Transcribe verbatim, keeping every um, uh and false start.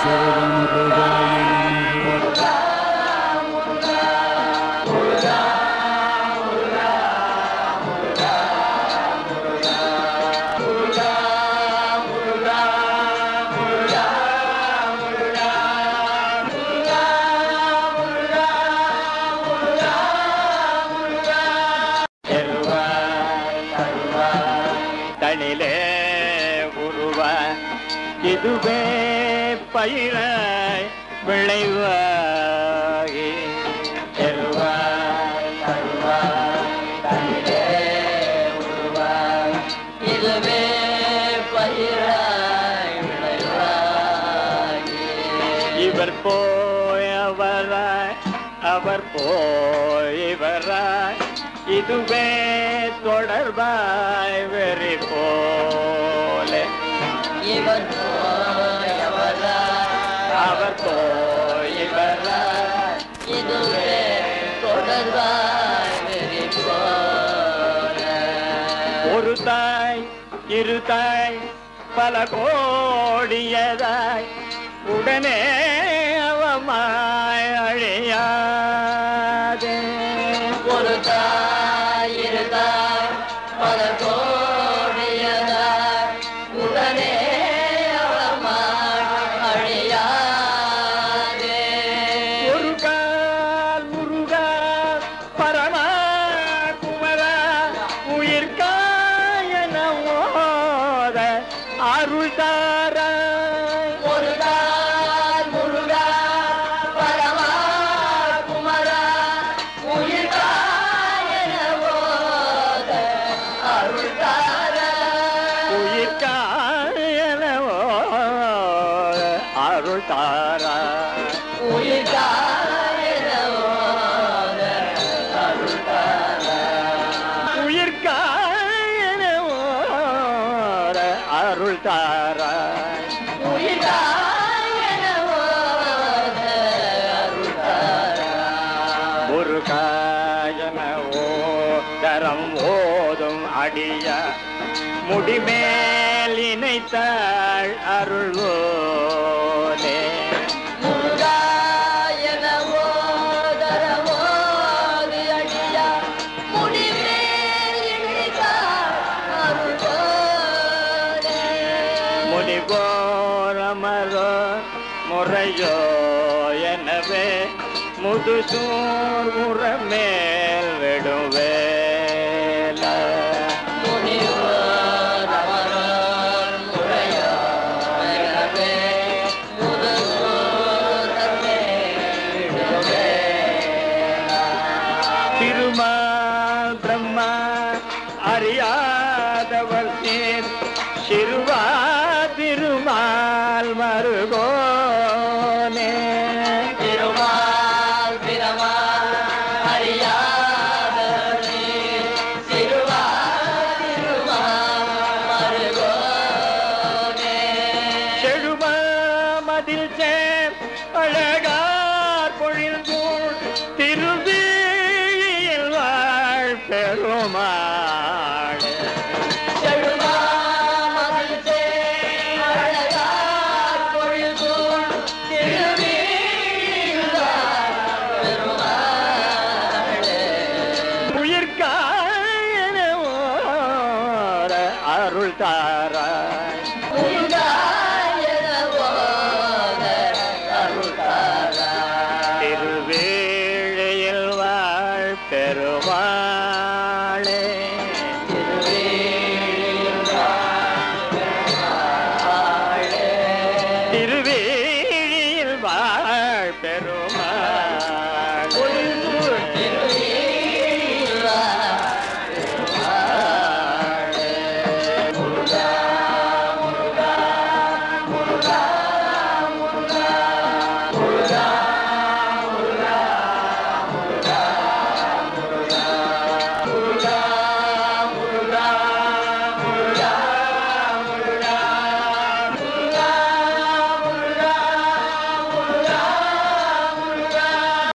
இதுவே பயிராய் விளைவாகி செல்வாய் தருவாய் தனிலே உருவாய் இதுவே பயிராய் விளைவாகி இவர் போய் அவராய் அவர் போய் இவராய் இதுவே தொடர்பாய் வெறி போலே இவர் போய் அவராய் அவர் போய் இவராய் இதுவே தொடர்பாய் வெறி போலே ஒரு தாய் இரு தாய் பல கோடியதாய் உடனே அவமாய் அழியாதே ஒரு தாய் இரு தாய் பல கோடியதாய் உடனே முடிமேல் இணைத்தாள் அருள்வோனே முருகாயனவோ தரவோது அடியா முடிமேல் இணைத்தாள் அருள்வோனே முனிவோரமரோ முறையோ எனவே முதுசூர் முறமேல் விடுவே அருள் தார